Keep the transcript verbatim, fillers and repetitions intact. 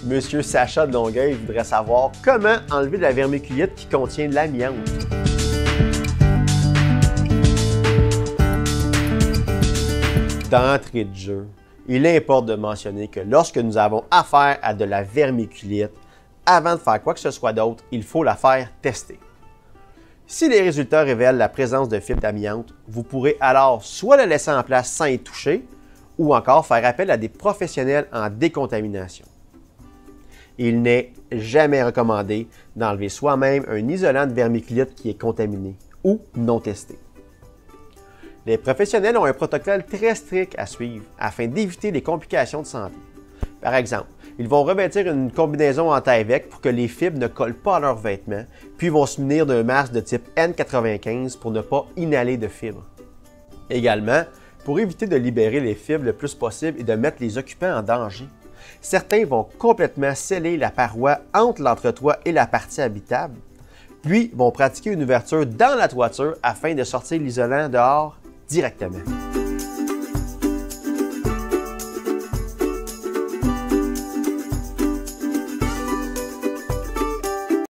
Monsieur Sacha de Longueuil voudrait savoir comment enlever de la vermiculite qui contient de l'amiante. D'entrée de jeu, il importe de mentionner que lorsque nous avons affaire à de la vermiculite, avant de faire quoi que ce soit d'autre, il faut la faire tester. Si les résultats révèlent la présence de fibres d'amiante, vous pourrez alors soit la laisser en place sans y toucher, ou encore faire appel à des professionnels en décontamination. Il n'est jamais recommandé d'enlever soi-même un isolant de vermiculite qui est contaminé ou non testé. Les professionnels ont un protocole très strict à suivre afin d'éviter les complications de santé. Par exemple, ils vont revêtir une combinaison en Tyvek pour que les fibres ne collent pas à leurs vêtements, puis vont se munir d'un masque de type N quatre-vingt-quinze pour ne pas inhaler de fibres. Également, pour éviter de libérer les fibres le plus possible et de mettre les occupants en danger, certains vont complètement sceller la paroi entre l'entretoit et la partie habitable, puis vont pratiquer une ouverture dans la toiture afin de sortir l'isolant dehors directement.